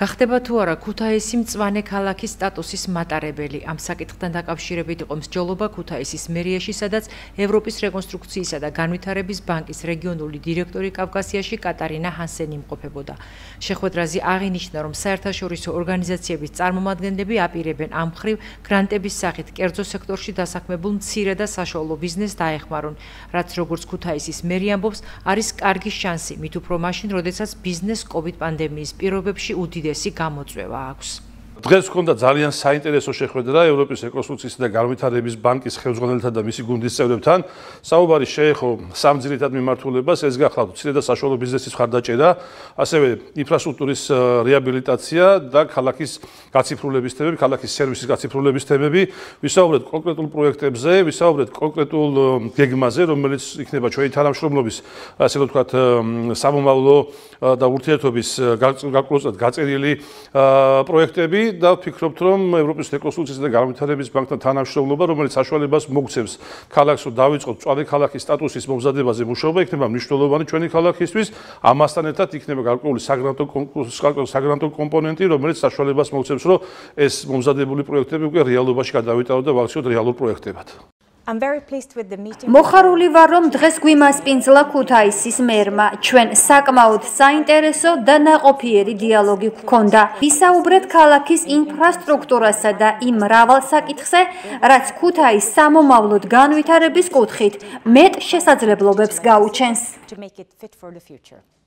გახდება თუ არა ქუთაისი მწვანე ქალაქის სტატუსის მატარებელი. ამ საკითხთან დაკავშირებით იყო მსჯელობა ქუთაისის მერიაში, სადაც ევროპის რეკონსტრუქციისა და განვითარების ბანკის რეგიონული დირექტორი კავკასიაში კატარინა ჰანსენი იმყოფებოდა. შეხვედრაზე აღინიშნა, რომ საერთაშორისო ორგანიზაციების წარმომადგენლები აპირებენ ამ მხრივ გრანტების სახით კერძო სექტორში დასაქმებულ მცირე და საშუალო ბიზნესს დაეხმარონ, რაც როგორც ქუთაისის მერი ამბობს, არის კარგი შანსი, მით უფრო მაშინ, როდესაც ბიზნესს COVID პანდემიის პირობებში უდიდესი გამოწვევა აქვს. დღეს ჰქონდა ძალიან საინტერესო შეხვედრა ევროპის რეკონსტრუქციის და განვითარების ბანკის ხელმძღვანელთან და მისი გუნდის წევრებთან. საუბარი შეეხო სამ ძირითად მიმართულებას, ეს გახლავთ მცირე და საშუალო ბიზნესის მხარდაჭერა, ასევე ინფრასტრუქტურის რეაბილიტაცია და ქალაქის გაციფრულების თემები, ქალაქის სერვისის გაციფრულების თემები. ვისაუბრეთ კონკრეტულ პროექტებზე, ვისაუბრეთ კონკრეტულ გეგმაზე, რომელიც იქნება ჩვენი თანამშრომლობის, ასე რომ ვთქვათ, სამომავლო და ურთიერთობის გარკვეულწილად გაწერილი პროექტები. და ვფიქრობთ, რომ ევროპის რეკონსტრუქციის და განვითარების ბანკთან თანამშრომლობა, რომელიც საშუალებას მოგცემს ქალაქს, რომ დავიწყოთ მწვანე ქალაქის სტატუსის მომზადებაზე მუშაობა, იქნება მნიშვნელოვანი ჩვენი ქალაქისთვის. ამასთან ერთად იქნება გარკვეული საგრანტო კომპონენტი, რომელიც საშუალებას მოგცემს, რომ ეს მომზადებული პროექტები უკვე რეალობაში გადავიტანოთ და ვაქციოთ რეალურ პროექტებად. მოხარული ვარ, რომ დღეს გვიმასპინძლა ქუთაისის მერმა. ჩვენ საკმაოდ საინტერესო და ნაყოფიერი დიალოგი გვქონდა. ვისაუბრეთ ქალაქის ინფრასტრუქტურასა და იმ მრავალ საკითხზე, რაც ქუთაის სამომავლოდ განვითარების კუთხით მეტ შესაძლებლობებს გაუჩენს.